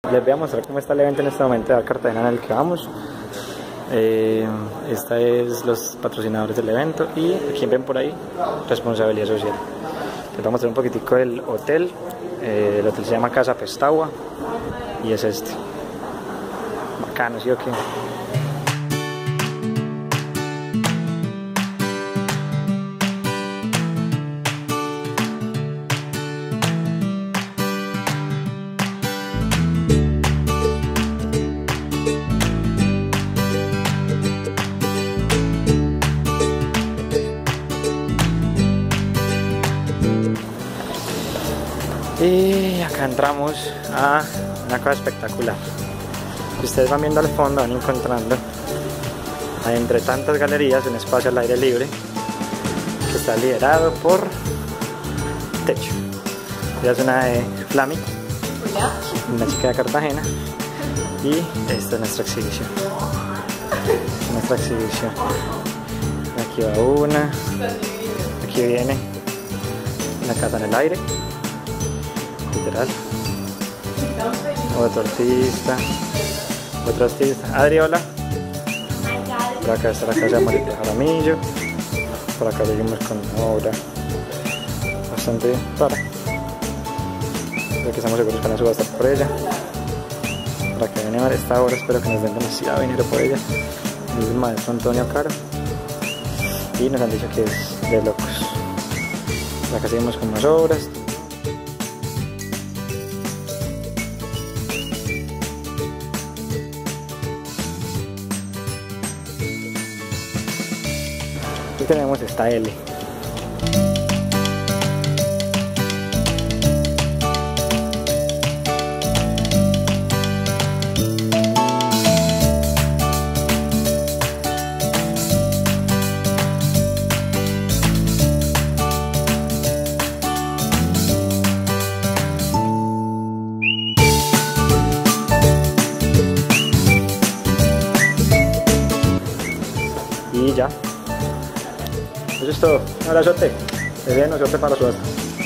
Les voy a mostrar cómo está el evento en este momento de Cartagena en el que vamos. Esta es los patrocinadores del evento y quien ven por ahí, responsabilidad social. Les voy a mostrar un poquitico del hotel. El hotel se llama Casa Pestagua y es este. Bacano, ¿sí o qué? Y acá entramos a una cosa espectacular. Si ustedes van viendo al fondo, van encontrando entre tantas galerías un espacio al aire libre que está liderado por Techo. Ella es una de Flami, una chica de Cartagena, y esta es nuestra exhibición. Aquí va una, aquí viene una casa en el aire. Literal. Otro artista. Adri, hola. Por acá está la casa de Marita Jaramillo. Por acá seguimos con una obra bastante rara, pero que estamos seguros que no se va a estar por ella. Para que vengan a ver esta obra, espero que nos den demasiado dinero por ella. Es el maestro Antonio Caro y nos han dicho que es de locos. Por acá seguimos con más obras. Aquí tenemos esta L. Y ya. Eso es todo. Un abrazote. Se ve, suerte para la subasta.